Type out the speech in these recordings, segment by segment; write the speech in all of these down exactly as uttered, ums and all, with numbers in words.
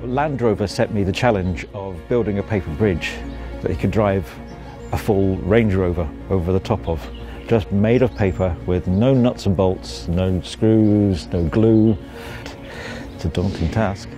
Land Rover set me the challenge of building a paper bridge that he could drive a full Range Rover over the top of, just made of paper with no nuts and bolts, no screws, no glue. It's a daunting task.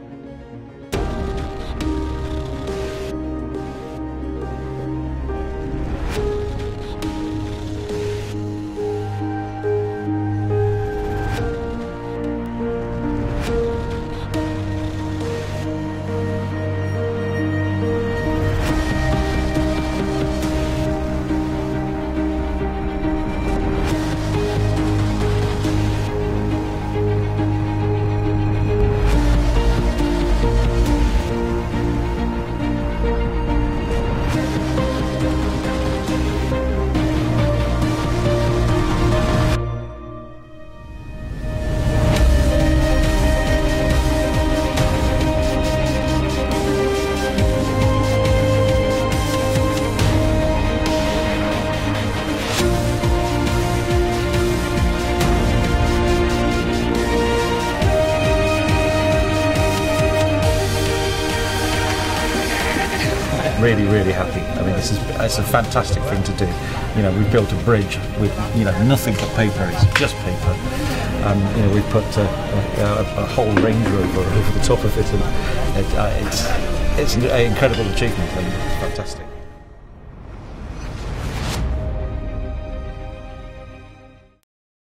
Really, really happy. I mean, this is it's a fantastic thing to do. You know, we've built a bridge with you know nothing but paper. It's just paper. Um, you know, we've put a, a, a whole Range Rover over the top of it, and it, uh, it's it's an incredible achievement and it's fantastic.